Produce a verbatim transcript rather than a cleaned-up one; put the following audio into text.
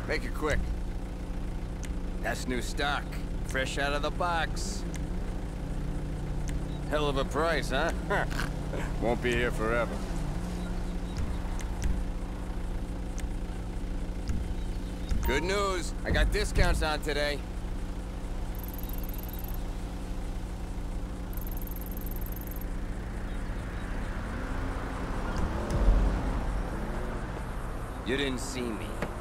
Make it quick. That's new stock. Fresh out of the box. Hell of a price, huh? Won't be here forever. Good news. I got discounts on today. You didn't see me.